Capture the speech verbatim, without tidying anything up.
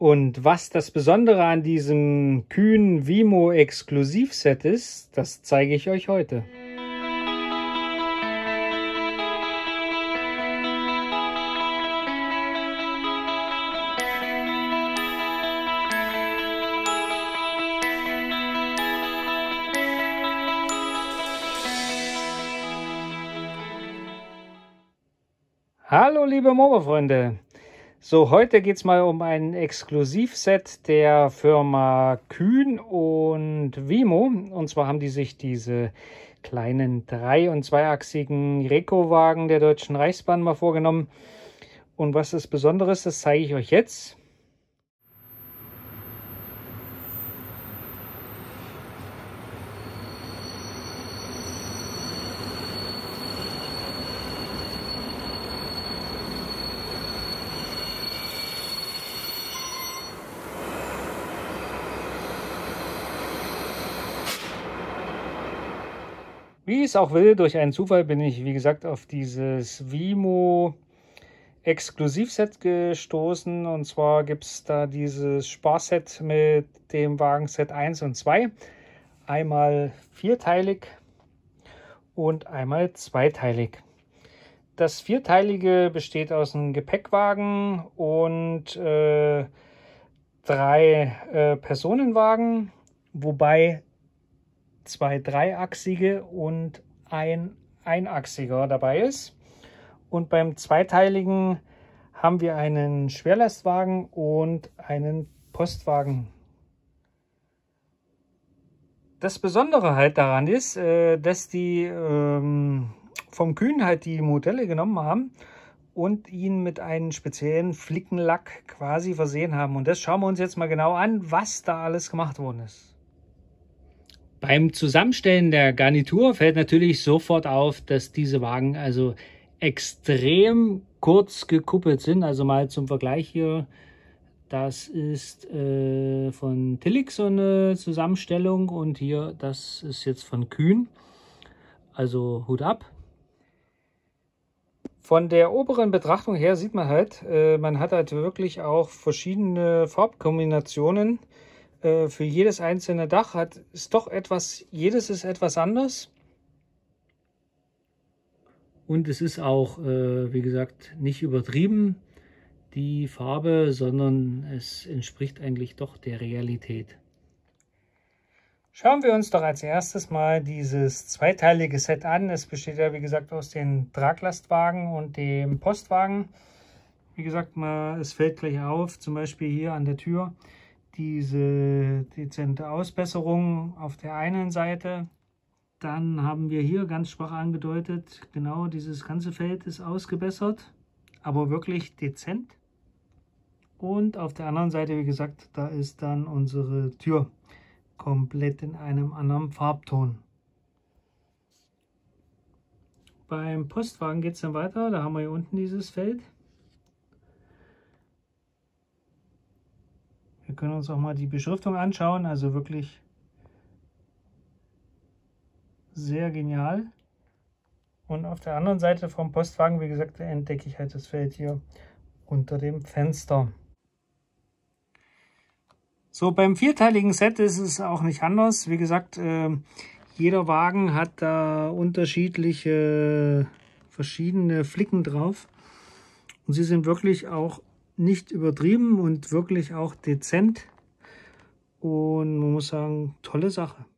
Und was das Besondere an diesem Kühn Wimo Exklusivset ist, das zeige ich euch heute. Hallo liebe Mofa-Freunde! So, heute geht es mal um ein Exklusivset der Firma Kühn und Wimo. Und zwar haben die sich diese kleinen drei- und zweiachsigen Reco-Wagen der Deutschen Reichsbahn mal vorgenommen. Und was das Besondere ist, das zeige ich euch jetzt. Wie es auch will, durch einen Zufall bin ich, wie gesagt, auf dieses Wimo Exklusivset gestoßen. Und zwar gibt es da dieses Sparset mit dem Wagenset eins und zwei. Einmal vierteilig und einmal zweiteilig. Das vierteilige besteht aus einem Gepäckwagen und äh, drei äh, Personenwagen, wobei zwei dreiachsige und ein einachsiger dabei ist. Und beim zweiteiligen haben wir einen Schwerlastwagen und einen Postwagen. Das Besondere halt daran ist, dass die vom Kühn halt die Modelle genommen haben und ihn mit einem speziellen Flickenlack quasi versehen haben. Und das schauen wir uns jetzt mal genau an, was da alles gemacht worden ist. Beim Zusammenstellen der Garnitur fällt natürlich sofort auf, dass diese Wagen also extrem kurz gekuppelt sind. Also mal zum Vergleich hier, das ist äh, von Tillich so eine Zusammenstellung und hier, das ist jetzt von Kühn. Also Hut ab. Von der oberen Betrachtung her sieht man halt, äh, man hat halt wirklich auch verschiedene Farbkombinationen. Für jedes einzelne Dach hat ist doch etwas, jedes ist etwas anders. Und es ist auch, äh, wie gesagt, nicht übertrieben, die Farbe, sondern es entspricht eigentlich doch der Realität. Schauen wir uns doch als erstes mal dieses zweiteilige Set an. Es besteht ja, wie gesagt, aus den Traglastwagen und dem Postwagen. Wie gesagt, mal, es fällt gleich auf, zum Beispiel hier an der Tür, diese dezente Ausbesserung auf der einen Seite. Dann haben wir hier ganz schwach angedeutet, genau dieses ganze Feld ist ausgebessert, aber wirklich dezent. Und auf der anderen Seite, wie gesagt, da ist dann unsere Tür komplett in einem anderen Farbton. Beim Postwagen geht es dann weiter, da haben wir hier unten dieses Feld. Wir können uns auch mal die Beschriftung anschauen, also wirklich sehr genial. Und auf der anderen Seite vom Postwagen, wie gesagt, entdecke ich halt das Feld hier unter dem Fenster. So, beim vierteiligen Set ist es auch nicht anders. Wie gesagt, äh, jeder Wagen hat da unterschiedliche, verschiedene Flicken drauf. Und sie sind wirklich auch nicht übertrieben und wirklich auch dezent. Und man muss sagen, tolle Sache.